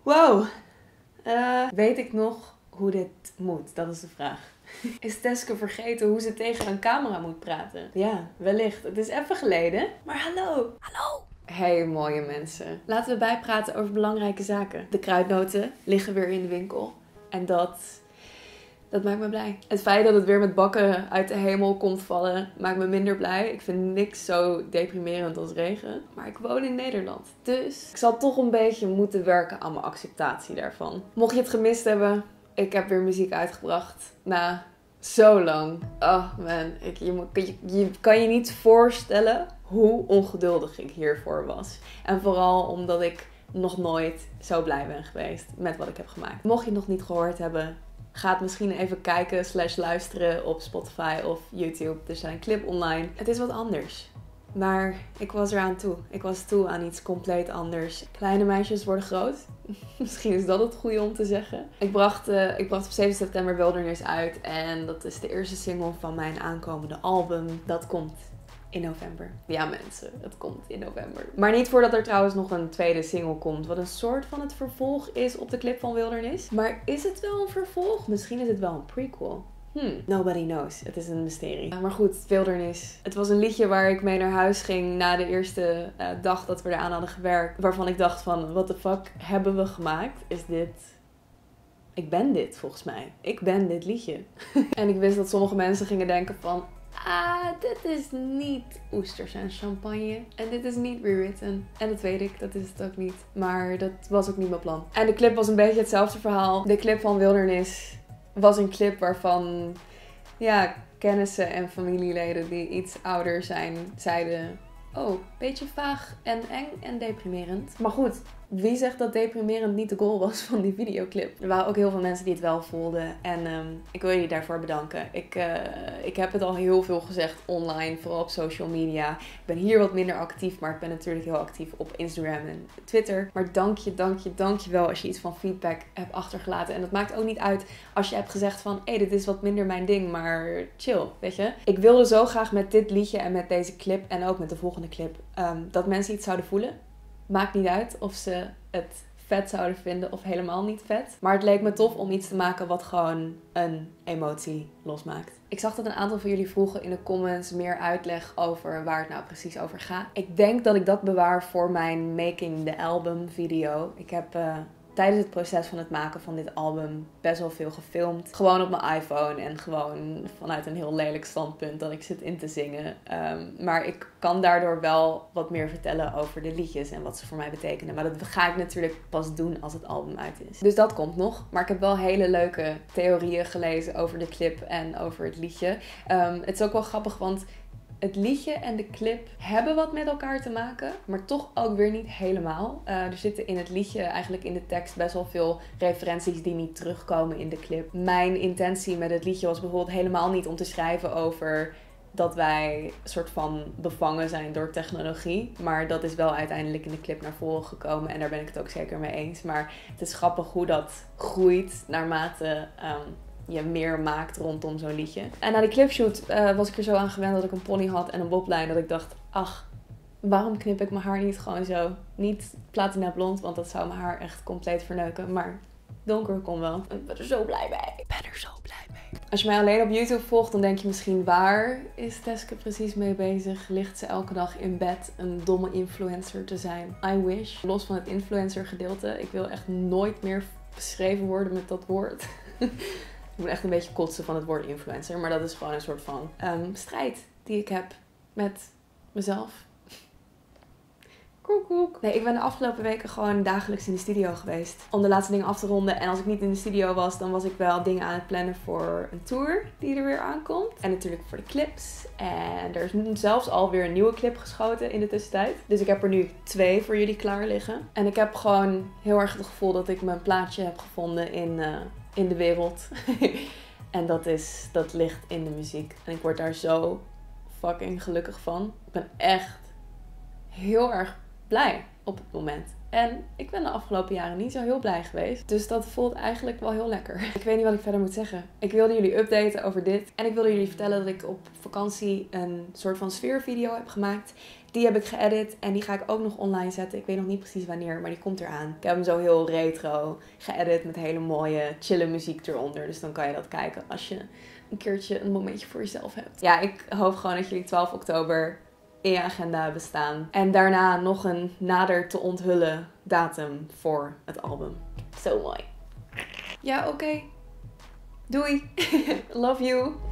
Wow. Weet ik nog hoe dit moet? Dat is de vraag. Is Teske vergeten hoe ze tegen een camera moet praten? Ja, wellicht. Het is even geleden. Maar hallo. Hallo. Hey mooie mensen. Laten we bijpraten over belangrijke zaken. De kruidnoten liggen weer in de winkel. En dat maakt me blij. Het feit dat het weer met bakken uit de hemel komt vallen, maakt me minder blij. Ik vind niks zo deprimerend als regen. Maar ik woon in Nederland. Dus ik zal toch een beetje moeten werken aan mijn acceptatie daarvan. Mocht je het gemist hebben, ik heb weer muziek uitgebracht. Na zo lang. Oh man, je kan je niet voorstellen hoe ongeduldig ik hiervoor was. En vooral omdat ik nog nooit zo blij ben geweest met wat ik heb gemaakt. Mocht je het nog niet gehoord hebben, ga het misschien even kijken / luisteren op Spotify of YouTube. Er staat een clip online. Het is wat anders. Maar ik was eraan toe. Ik was toe aan iets compleet anders. Kleine meisjes worden groot. Misschien is dat het goede om te zeggen. Ik bracht op 7 september Wilderness uit. En dat is de eerste single van mijn aankomende album. Dat komt in november. Ja mensen, het komt in november. Maar niet voordat er trouwens nog een tweede single komt. Wat een soort van het vervolg is op de clip van Wilderness. Maar is het wel een vervolg? Misschien is het wel een prequel. Nobody knows. Het is een mysterie. Maar goed, Wilderness. Het was een liedje waar ik mee naar huis ging na de eerste dag dat we eraan hadden gewerkt. Waarvan ik dacht van, what the fuck hebben we gemaakt? Is dit... Ik ben dit volgens mij. Ik ben dit liedje. En ik wist dat sommige mensen gingen denken van... dit is niet oesters en champagne. En dit is niet rewritten. En dat weet ik, dat is het ook niet. Maar dat was ook niet mijn plan. En de clip was een beetje hetzelfde verhaal. De clip van Wilderness was een clip waarvan, ja, kennissen en familieleden die iets ouder zijn, zeiden... Oh, beetje vaag en eng en deprimerend. Maar goed, wie zegt dat deprimerend niet de goal was van die videoclip? Er waren ook heel veel mensen die het wel voelden. En ik wil jullie daarvoor bedanken. Ik heb het al heel veel gezegd online, vooral op social media. Ik ben hier wat minder actief, maar ik ben natuurlijk heel actief op Instagram en Twitter. Maar dank je wel als je iets van feedback hebt achtergelaten. En dat maakt ook niet uit als je hebt gezegd van... Hé, dit is wat minder mijn ding, maar chill, weet je. Ik wilde zo graag met dit liedje en met deze clip en ook met de volgende clip... dat mensen iets zouden voelen. Maakt niet uit of ze het vet zouden vinden of helemaal niet vet. Maar het leek me tof om iets te maken wat gewoon een emotie losmaakt. Ik zag dat een aantal van jullie vroegen in de comments meer uitleg over waar het nou precies over gaat. Ik denk dat ik dat bewaar voor mijn Making the Album video. Ik heb... tijdens het proces van het maken van dit album best wel veel gefilmd. Gewoon op mijn iPhone en gewoon vanuit een heel lelijk standpunt dat ik zit in te zingen. Maar ik kan daardoor wel wat meer vertellen over de liedjes en wat ze voor mij betekenen. Maar dat ga ik natuurlijk pas doen als het album uit is. Dus dat komt nog. Maar ik heb wel hele leuke theorieën gelezen over de clip en over het liedje. Het is ook wel grappig, want... Het liedje en de clip hebben wat met elkaar te maken, maar toch ook weer niet helemaal. Er zitten in het liedje, eigenlijk in de tekst, best wel veel referenties die niet terugkomen in de clip. Mijn intentie met het liedje was bijvoorbeeld helemaal niet om te schrijven over dat wij soort van bevangen zijn door technologie. Maar dat is wel uiteindelijk in de clip naar voren gekomen en daar ben ik het ook zeker mee eens. Maar het is grappig hoe dat groeit naarmate... je meer maakt rondom zo'n liedje. En na die clipshoot was ik er zo aan gewend dat ik een pony had en een boblijn. Dat ik dacht, ach, waarom knip ik mijn haar niet gewoon zo? Niet platina blond, want dat zou mijn haar echt compleet verneuken. Maar donker kon wel. Ik ben er zo blij mee. Als je mij alleen op YouTube volgt, dan denk je misschien... Waar is Teske precies mee bezig? Ligt ze elke dag in bed een domme influencer te zijn? I wish. Los van het influencer gedeelte. Ik wil echt nooit meer beschreven worden met dat woord. Ik moet echt een beetje kotsen van het woord influencer. Maar dat is gewoon een soort van strijd die ik heb met mezelf. Koek. Nee, ik ben de afgelopen weken gewoon dagelijks in de studio geweest. Om de laatste dingen af te ronden. En als ik niet in de studio was, dan was ik wel dingen aan het plannen voor een tour die er weer aankomt. En natuurlijk voor de clips. En er is zelfs alweer een nieuwe clip geschoten in de tussentijd. Dus ik heb er nu 2 voor jullie klaar liggen. En ik heb gewoon heel erg het gevoel dat ik mijn plaatje heb gevonden in de wereld. En dat ligt in de muziek. En ik word daar zo fucking gelukkig van. Ik ben echt heel erg blij op het moment. En ik ben de afgelopen jaren niet zo heel blij geweest. Dus dat voelt eigenlijk wel heel lekker. Ik weet niet wat ik verder moet zeggen. Ik wilde jullie updaten over dit. En ik wilde jullie vertellen dat ik op vakantie een soort van sfeervideo heb gemaakt. Die heb ik geëdit en die ga ik ook nog online zetten. Ik weet nog niet precies wanneer, maar die komt eraan. Ik heb hem zo heel retro geëdit met hele mooie, chille muziek eronder. Dus dan kan je dat kijken als je een keertje een momentje voor jezelf hebt. Ja, ik hoop gewoon dat jullie 12 oktober in je agenda hebben staan. En daarna nog een nader te onthullen datum voor het album. Zo mooi. Ja, oké. Doei. Love you.